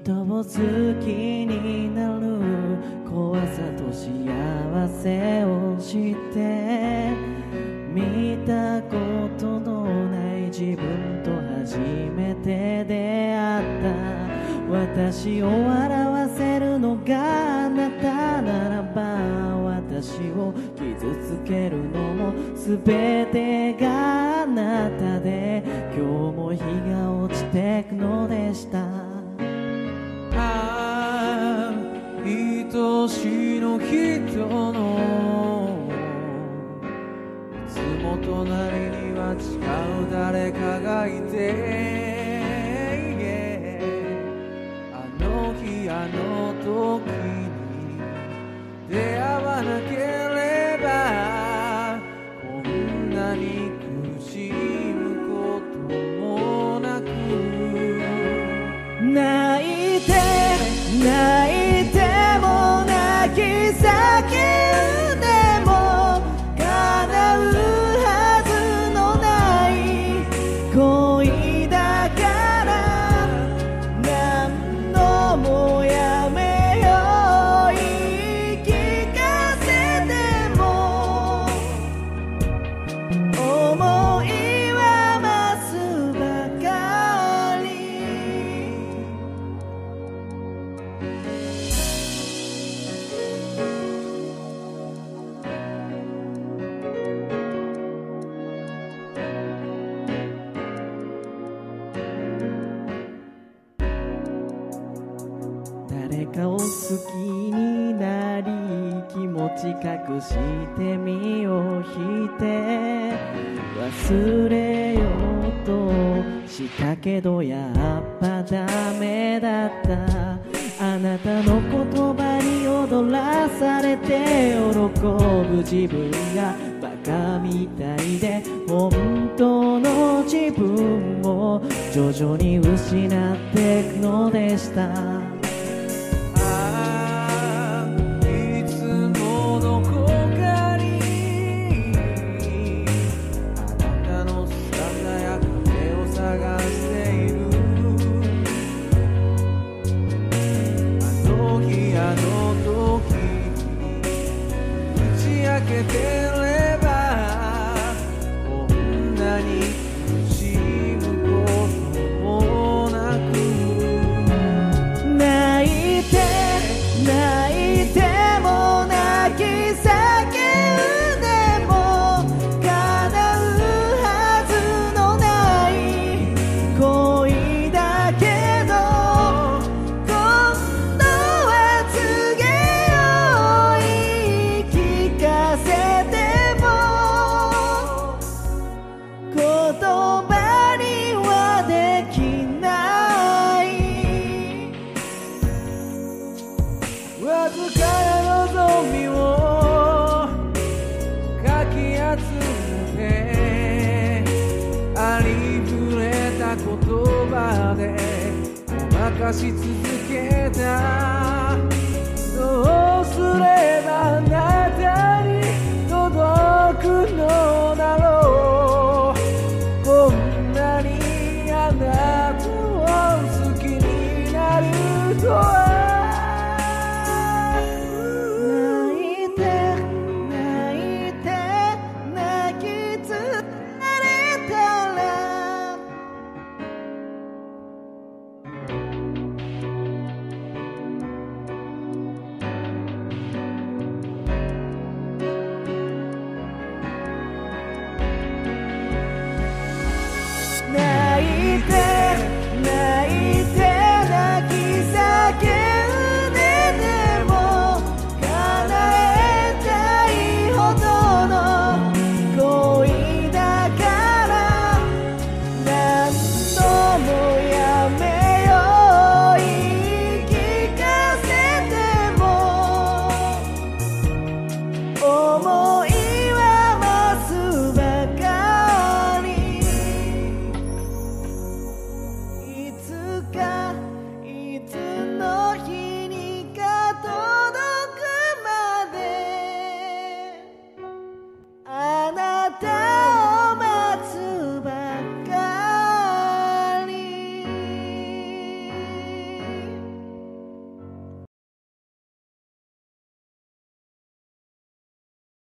人を好きになる怖さと幸せを知って見たことのない自分と初めて出会った私を笑わせるのがあなたならば私を傷つけるのも全てがあなたで今日も日が落ちてくのでしたああ愛しの人のいつも隣には違う誰かがいてあの時に出会わなければこんなに苦しむこともなく泣いて泣いても泣き叫んでも叶うはずのない恋だから何度もやめよう言い聞かせても思いは増すばかり誰かを好きになり気持ち隠して身を引いて忘れようとしたけどやっぱダメだったあなたの言葉に踊らされて喜ぶ自分がバカみたいで本当の自分を徐々に失ってくのでしたけてればこんなに苦しむこともなく泣いて泣いても泣き叫んでも叶うはずのない恋だけど今度は告げよう言い聞かせても言葉にはできないわずかな望みをかき集めてありふれた言葉でごまかし続けたどうすればあなたに届くのだろうこんなにあなたを好きになると